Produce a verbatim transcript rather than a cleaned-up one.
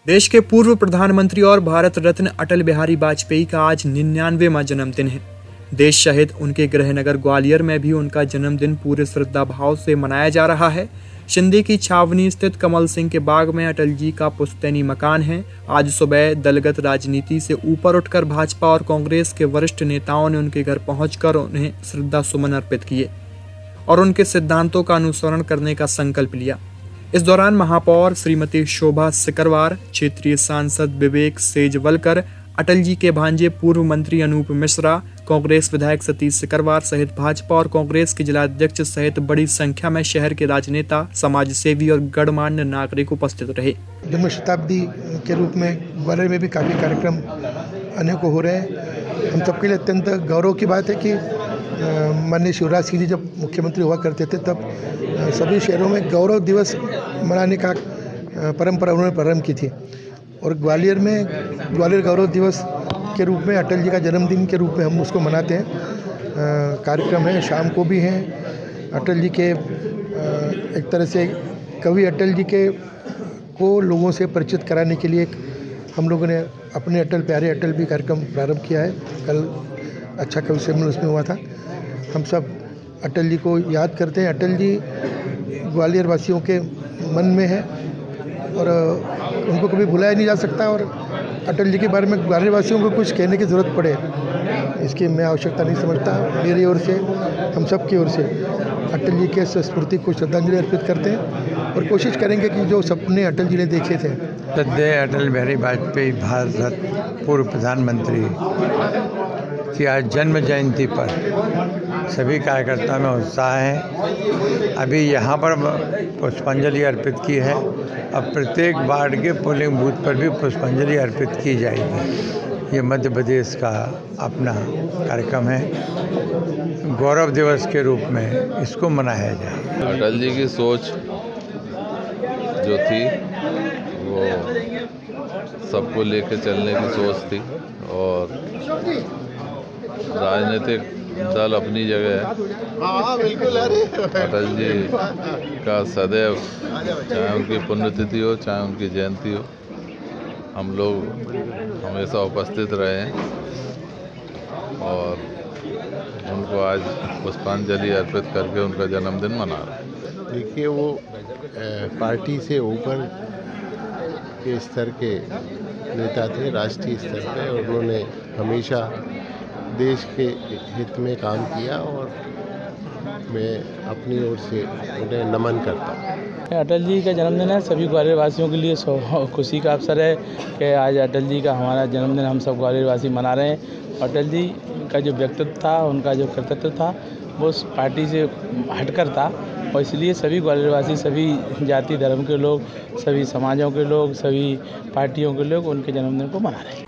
देश के पूर्व प्रधानमंत्री और भारत रत्न अटल बिहारी वाजपेयी का आज निन्यानवेवां जन्मदिन है। देश सहित उनके गृहनगर ग्वालियर में भी उनका जन्मदिन पूरे श्रद्धा भाव से मनाया जा रहा है। शिंदे की छावनी स्थित कमल सिंह के बाग में अटल जी का पुश्तैनी मकान है। आज सुबह दलगत राजनीति से ऊपर उठकर भाजपा और कांग्रेस के वरिष्ठ नेताओं ने उनके घर पहुंचकर उन्हें श्रद्धा सुमन अर्पित किए और उनके सिद्धांतों का अनुसरण करने का संकल्प लिया। इस दौरान महापौर श्रीमती शोभा सिकरवार, क्षेत्रीय सांसद विवेक सेजवलकर, अटल जी के भांजे पूर्व मंत्री अनूप मिश्रा, कांग्रेस विधायक सतीश सिकरवार सहित भाजपा और कांग्रेस के जिलाध्यक्ष सहित बड़ी संख्या में शहर के राजनेता, समाजसेवी और गणमान्य नागरिक उपस्थित रहे। जन्म शताब्दी के रूप में ग्वालियर में भी काफ़ी कार्यक्रम अनेकों हो रहे हैं। हम सबके लिए अत्यंत गौरव की बात है कि माननीय शिवराज सिंह जी जब मुख्यमंत्री हुआ करते थे तब सभी शहरों में गौरव दिवस मनाने का परंपरा उन्होंने प्रारंभ की थी और ग्वालियर में ग्वालियर गौरव दिवस के रूप में अटल जी का जन्मदिन के रूप में हम उसको मनाते हैं। कार्यक्रम है, शाम को भी हैं। अटल जी के एक तरह से कवि अटल जी के को लोगों से परिचित कराने के लिए एक हम लोगों ने अपने अटल प्यारे अटल भी कार्यक्रम प्रारंभ किया है। कल अच्छा कवि सम्मेलन उसमें हुआ था। हम सब अटल जी को याद करते हैं। अटल जी ग्वालियर वासियों के मन में है और उनको कभी भुलाया नहीं जा सकता और अटल जी के बारे में ग्वालियर वासियों को कुछ कहने की ज़रूरत पड़े इसकी मैं आवश्यकता नहीं समझता। मेरी ओर से, हम सब की ओर से अटल जी के स्मृति को श्रद्धांजलि अर्पित करते हैं और कोशिश करेंगे कि जो सपने अटल जी ने देखे थे। श्रद्धेय अटल बिहारी वाजपेयी भारत रत्न पूर्व प्रधानमंत्री की आज जन्म जयंती पर सभी कार्यकर्ताओं में उत्साह है। अभी यहाँ पर पुष्पांजलि अर्पित की है। अब प्रत्येक वार्ड के पोलिंग बूथ पर भी पुष्पांजलि अर्पित की जाएगी। ये मध्य प्रदेश का अपना कार्यक्रम है। गौरव दिवस के रूप में इसको मनाया जाए। अटल जी की सोच जो थी वो सबको लेकर चलने की सोच थी और राजनीतिक दल अपनी जगह है। अटल जी का सदैव, चाहे उनकी पुण्यतिथि हो चाहे उनकी जयंती हो, हम लोग हमेशा उपस्थित रहे हैं और उनको आज पुष्पांजलि अर्पित करके उनका जन्मदिन मना रहे हैं। देखिए, वो पार्टी से ऊपर के स्तर के नेता थे, राष्ट्रीय स्तर पे, और उन्होंने हमेशा देश के हित में काम किया और मैं अपनी ओर से उन्हें नमन करता हूँ। अटल जी का जन्मदिन है। सभी ग्वालियर वासियों के लिए खुशी का अवसर है कि आज अटल जी का हमारा जन्मदिन हम सब ग्वालियर वासी मना रहे हैं। अटल जी का जो व्यक्तित्व था, उनका जो कर्तव्य था, वो उस पार्टी से हटकर था और इसलिए सभी ग्वालियर वासी, सभी जाति धर्म के लोग, सभी समाजों के लोग, सभी पार्टियों के लोग उनके जन्मदिन को मना रहे हैं।